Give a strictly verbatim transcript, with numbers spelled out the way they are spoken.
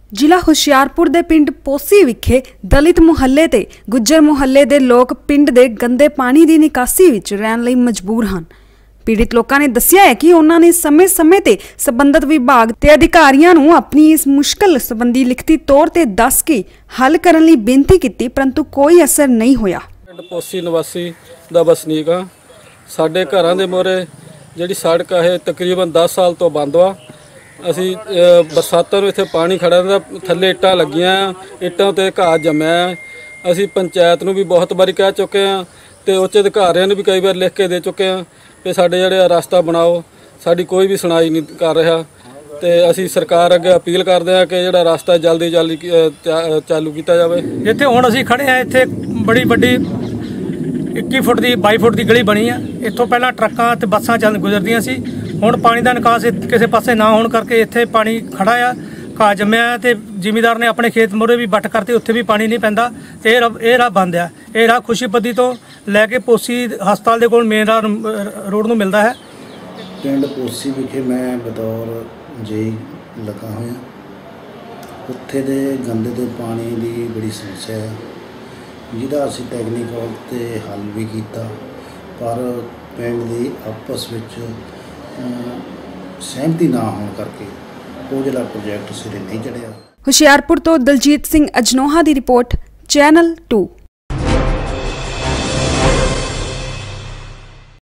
ਜ਼ਿਲ੍ਹਾ ਹੁਸ਼ਿਆਰਪੁਰ ਦੇ ਪਿੰਡ ਪੋਸੀ ਵਿਖੇ ਦਲਿਤ ਮੁਹੱਲੇ ਤੇ ਗੁੱਜਰ ਮੁਹੱਲੇ ਦੇ ਲੋਕ ਪਿੰਡ ਦੇ ਗੰਦੇ ਪਾਣੀ ਦੀ ਨਿਕਾਸੀ ਵਿੱਚ ਰਹਿਣ ਲਈ ਮਜਬੂਰ ਹਨ। ਪੀੜਿਤ ਲੋਕਾਂ ਨੇ ਦੱਸਿਆ ਹੈ ਕਿ ਉਹਨਾਂ ਨੇ ਸਮੇਂ-ਸਮੇਂ ਤੇ ਸੰਬੰਧਿਤ ਵਿਭਾਗ ਤੇ ਅਧਿਕਾਰੀਆਂ ਨੂੰ ਆਪਣੀ ਇਸ ਮੁਸ਼ਕਲ ਸੰਬੰਧੀ ਲਿਖਤੀ ਤੌਰ ਤੇ ਦੱਸ ਕੇ ਹੱਲ ਕਰਨ ਲਈ ਬੇਨਤੀ ਕੀਤੀ, ਪਰੰਤੂ ਕੋਈ ਅਸਰ ਨਹੀਂ ਹੋਇਆ। ਪਿੰਡ ਪੋਸੀ ਨਿਵਾਸੀ ਦਾ ਵਸਨੀਕ ਆ। ਸਾਡੇ ਘਰਾਂ ਦੇ ਮੋਰੇ ਜਿਹੜੀ ਸੜਕ ਹੈ ਤਕਰੀਬਨ दस साल तो बंद वा। ਅਸੀਂ ਬਰਸਾਤਾਂ ਨੂੰ ਇੱਥੇ ਪਾਣੀ ਖੜਾ ਰਹਿੰਦਾ, ਥੱਲੇ ਇੱਟਾਂ ਲੱਗੀਆਂ, ਇੱਟਾਂ ਤੇ ਘਾਹ ਜੰਮਿਆ। ਅਸੀਂ ਪੰਚਾਇਤ ਨੂੰ ਵੀ ਬਹੁਤ ਵਾਰੀ ਕਹਿ ਚੁੱਕੇ ਹਾਂ ਤੇ ਉੱਚ ਅਧਿਕਾਰੀਆਂ ਨੂੰ ਵੀ ਕਈ ਵਾਰ ਲਿਖ ਕੇ ਦੇ ਚੁੱਕੇ ਹਾਂ ਕਿ ਸਾਡੇ ਜਿਹੜੇ ਰਸਤਾ ਬਣਾਓ। ਸਾਡੀ ਕੋਈ ਵੀ ਸੁਣਾਈ ਨਹੀਂ ਕਰ ਰਿਹਾ ਤੇ ਅਸੀਂ ਸਰਕਾਰ ਅੱਗੇ ਅਪੀਲ ਕਰਦੇ ਹਾਂ ਕਿ ਜਿਹੜਾ ਰਸਤਾ ਜਲਦੀ ਜਲਦੀ ਚਾਲੂ ਕੀਤਾ ਜਾਵੇ। ਜਿੱਥੇ ਹੁਣ ਅਸੀਂ ਖੜੇ ਹਾਂ ਇੱਥੇ ਬੜੀ ਵੱਡੀ इक्की फुट की बाई फुट की गली बनी है। इतों पहला ट्रक्कां ते बसां चल गुजरदियां सी। हुण पानी का निकास किसी पासे ना होने करके इत्थे पानी खड़ा आ, घाह जम्मिया ते जिमीदार ने अपने खेत मोरे भी बट करते, उत्थे भी पानी नहीं पैंदा। ते ये राह बंद है। ये राह खुशीपद्दी तो लैके पोसी हस्पताल दे कोल मेन रोड नूं मिलदा है। पिंड पोसी विखे मैं बतौर जेई लगा होया, उत्थे दे गंदे दे पानी की बड़ी समस्या है, जिहदा असीं टैक्नीकल ते हल भी किया, पर पिंड दी आपस विच सहमति ना होने करके वो जिहड़ा प्रोजैक्ट सिरे नहीं चढ़िया। हुशियारपुर तो दलजीत सिंह अजनोहा की रिपोर्ट, चैनल टू।